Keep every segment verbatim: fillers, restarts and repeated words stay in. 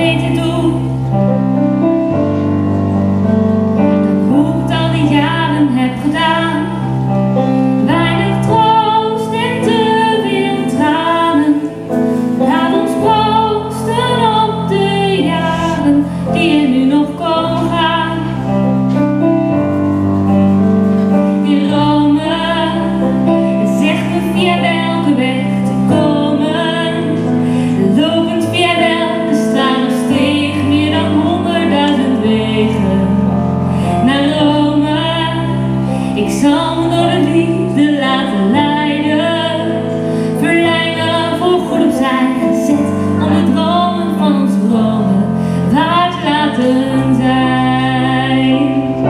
weet het doe, dan hoe ik het al die jaren heb gedaan. Weinig troost en te veel tranen. Laat ons proosten op de jaren die er nu nog komen gaan. In Rome, zeg me via welke weg te komen, lopend via welke straat of steeg, meer dan honderdduizend wegen naar Rome. Ik zal me door de liefde laten leiden, verlengen voor goed opzij gezet, om de dromen van ons dromen waar te laten zijn.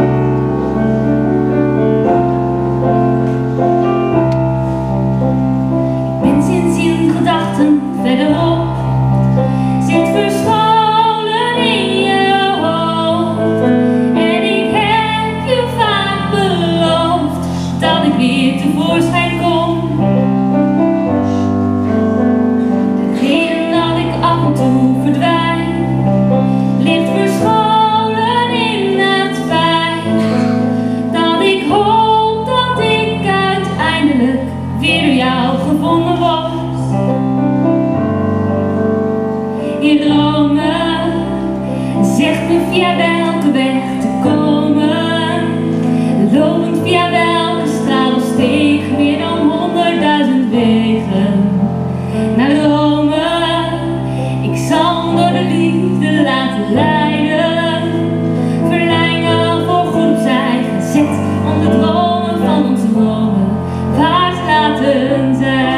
Ik ben sinds in gedachten verderop, zit verscholen in je hoofd, en ik heb je vaak beloofd dat ik weer tevoorschijn kom. De reden dat ik af en toe verdwijn, ligt verscholen in het feit dat ik hoop dat ik uiteindelijk weer door jou gevonden word. In Rome, zeg me via welke weg te komen, lopend via welke straat of steeg, meer dan honderdduizend wegen naar Rome. Ik zal me door de liefde laten leiden, verlengen voor goed opzij gezet, om de dromen van onze dromen waar te laten zijn.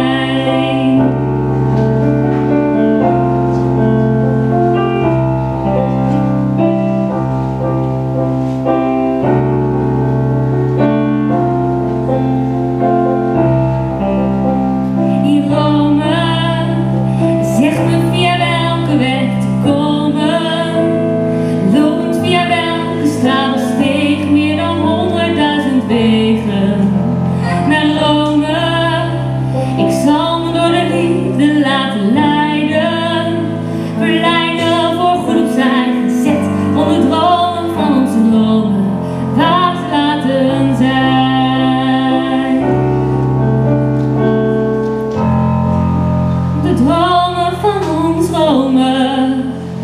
In Rome, zeg me via welke weg te komen, lopend via welke straat of steeg, meer dan honderdduizend wegen naar Rome. Ik zal me door de liefde laten leiden, verleiden voor goed opzij gezet, om de dromen van onze dromen waar te laten zijn. De dromen van ons dromen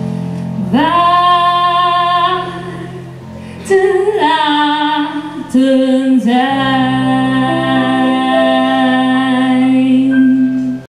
waar te laten zijn.